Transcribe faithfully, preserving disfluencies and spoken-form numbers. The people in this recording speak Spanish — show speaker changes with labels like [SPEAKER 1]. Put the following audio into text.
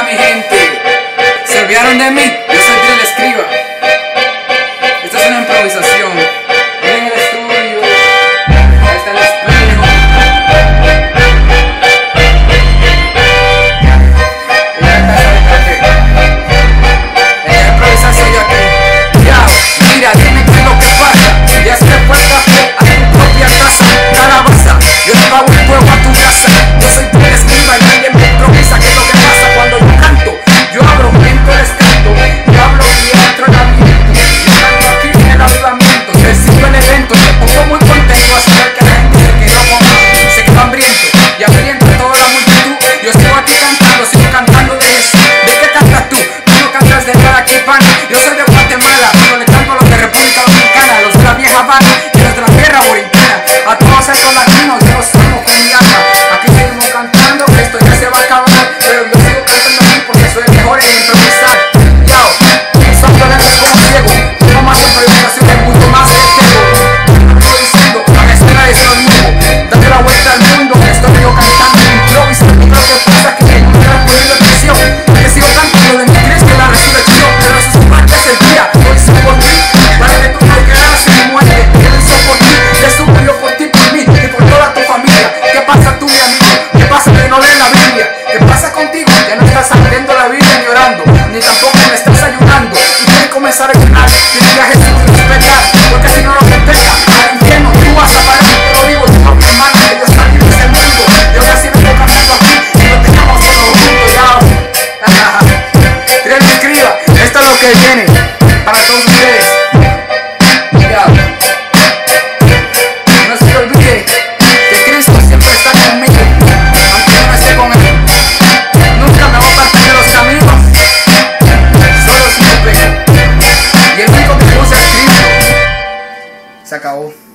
[SPEAKER 1] mi gente. ¿Se olvidaron de mí? Yo soy Drill Escriba. Esta es una improvisación. Hoy en el estudio. Ahí está el espejo. Y la taza de café. La improvisación yo aquí. Ya, mira, dime qué es lo que pasa. Ya se fue el café a tu propia casa. Calabaza, yo te pago un fuego a tu casa. Yo soy Drill Escriba y nadie me improvisa. ¿Qué es lo que pasa cuando yo canto? Yo abro, miento, les canto. Yo hablo y entro en ambiente. Yo canto aquí en el avivamiento. Recibo el evento. Me pongo muy contento a saber que la gente se quedó con hambre, se quedó hambriento. Y hambriento toda la multitud. Yo sigo aquí cantando, sigo cantando de Jesús. ¿De qué cantas tú? Tú no cantas de nada, que pana. Yo soy de Guatemala, pero le canto a los de República Dominicana, a los de la vieja Habana y los de la tierra borincana. A todos esos latinos, yo somos con mi alma. Aquí seguimos cantando, esto ya se va a acabar. Pero yo sigo cantando aquí porque soy el mejor en improvisar. Yo, son problemas como ciego. Tengo más improvisaciones, mucho más de tego. Estoy diciendo, a la escena de lo nuevo. Date la vuelta al mundo, que estoy yo cantando improvisando. Lo que pasa es que no me han podido atención. Que sigo cantando de mi Cristo y la resurrección. Pero eso es parte del día, lo hice por ti. Para que tú no quedaras sin muerte. Él lo hizo por ti, Jesús murió por ti, por mí y por toda tu familia. ¿Qué pasa tú, mi amigo? ¿Qué pasa que no lees la Biblia? ¿Qué pasa contigo? Que no estás abriendo la Biblia ni orando, ni tampoco me estás ayudando. Y quieres comenzar a ayunar, tienes que a Jesús respetar, porque si no lo respeta, al infierno tú vas a parar. Te lo digo, yo mi hermano, que Dios está libre ese mundo. Yo ya siempre estoy cantando aquí y lo tengamos todos juntos ya. Drill Escriba, esto es lo que viene para todos ustedes. Ya. No se te olvide que Cristo siempre está conmigo, aunque yo no esté con él. Nunca me voy a apartar de los caminos, solo si me pego. Y el único que usa es Cristo. Se acabó.